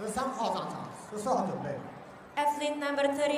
我们3号上场，14号准备。 Athlete number 30.